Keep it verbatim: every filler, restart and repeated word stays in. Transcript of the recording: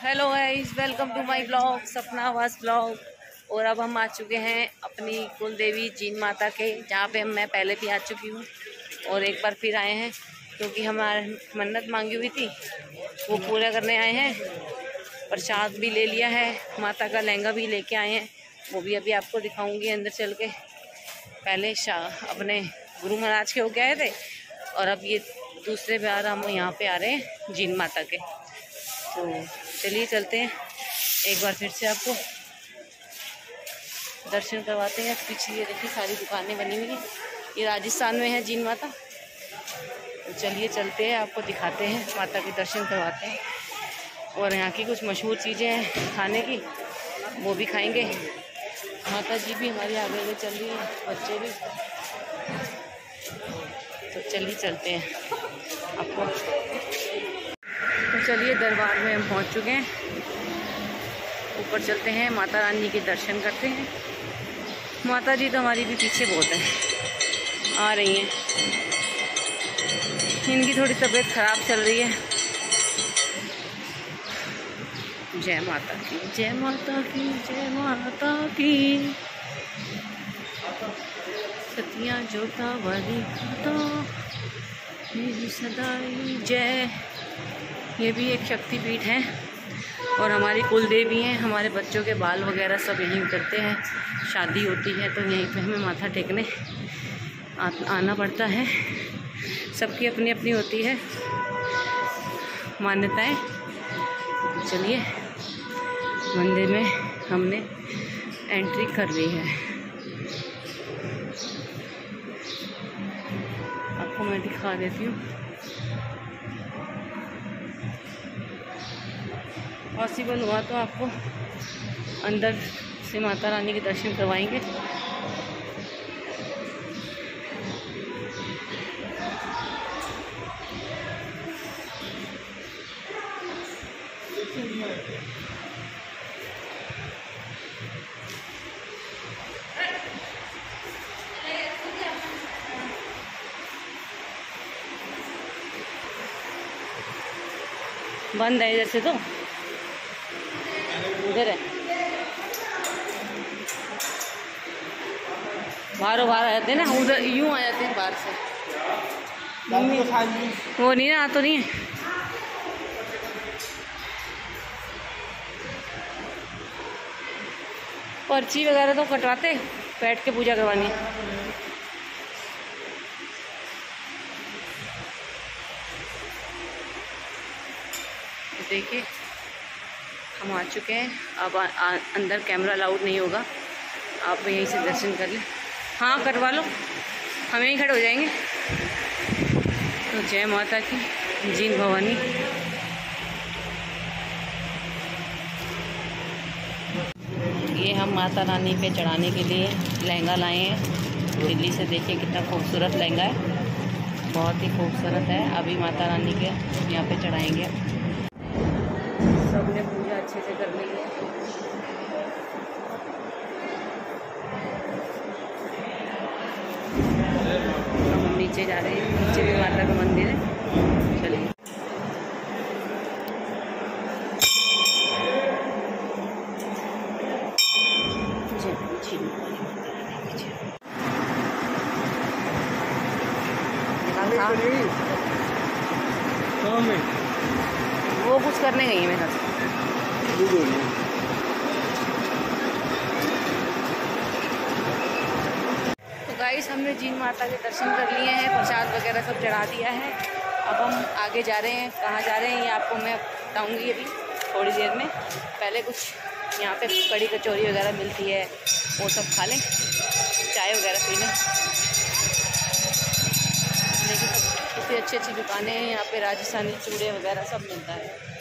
Hello guys, welcome to my blog Sapna Awas blog. और अब हम आ चुके हैं अपनी कुल देवी जीन माता के, जहाँ पे मैं पहले भी आ चुकी हूँ और एक बार फिर आए हैं क्योंकि हमारे मन्नत मांगी हुई थी वो पूरा करने आए हैं। प्रसाद भी ले लिया है, माता का लहंगा भी लेके आए हैं, वो भी अभी आपको दिखाऊंगी अंदर चल के। पहले शाह अपने गुरु महाराज के होके आए थे और अब ये दूसरे बार हम यहाँ पे आ रहे हैं जीन माता के। तो चलिए चलते हैं, एक बार फिर से आपको दर्शन करवाते हैं। पीछे ये देखिए सारी दुकानें बनी हुई हैं, ये राजस्थान में है जीन माता। तो चलिए चलते हैं, आपको दिखाते हैं, माता के दर्शन करवाते हैं। और यहाँ की कुछ मशहूर चीज़ें हैं खाने की, वो भी खाएंगे। माता जी भी हमारी आगे आगे चल रही है, बच्चे भी। तो चलिए चलते हैं आपको। तो चलिए दरबार में हम पहुंच चुके हैं, ऊपर चलते हैं, माता रानी के दर्शन करते हैं। माता जी तो हमारी भी पीछे बहुत है, आ रही हैं। इनकी थोड़ी तबीयत खराब चल रही है। जय माता की, जय माता की, जय माता की। सतिया जोता वाली तो मेरी सदाई जय। ये भी एक शक्तिपीठ है और हमारी कुल देवी हैं। हमारे बच्चों के बाल वगैरह सब यहीं उतरते हैं, शादी होती है तो यहीं पे हमें माथा टेकने आ, आना पड़ता है। सबकी अपनी अपनी होती है मान्यताएं। चलिए मंदिर में हमने एंट्री कर ली है, आपको मैं दिखा देती हूँ। पॉसिबल हुआ तो आपको अंदर से माता रानी के दर्शन करवाएंगे। बंद है जैसे, तो उधर है, बाहरों बाहर आ जाते हैं ना, उधर यूं आ जाते हैं बाहर से। वो नहीं ना, तो नहीं है। पर्ची वगैरह तो कटवाते, बैठ के पूजा करवानी है। देखिए हम आ चुके हैं। अब आ, आ, अंदर कैमरा अलाउड नहीं होगा, आप यहीं से दर्शन कर लें। हाँ कटवा लो, हम यहीं खड़े हो जाएंगे। तो जय माता की, जीन भवानी। ये हम माता रानी पे चढ़ाने के लिए लहंगा लाए हैं दिल्ली से। देखिए कितना खूबसूरत लहंगा है, बहुत ही खूबसूरत है। अभी माता रानी के यहाँ पे चढ़ाएंगे। सबने पूजा अच्छे से कर ली है। हम नीचे जा रहे हैं, नीचे भी माता का मंदिर है। चलिए वो कुछ करने गई है मेरे साथ। तो गाइस हमने जीन माता के दर्शन कर लिए हैं, प्रसाद वगैरह सब चढ़ा दिया है। अब हम आगे जा रहे हैं। कहाँ जा रहे हैं ये आपको मैं बताऊंगी अभी थोड़ी देर में। पहले कुछ यहाँ पे कड़ी कचौरी वगैरह मिलती है, वो सब खा लें, चाय वगैरह पी लें। देखिए कितनी अच्छी अच्छी दुकानें हैं यहाँ पे, राजस्थानी चूड़े वगैरह सब मिलता है।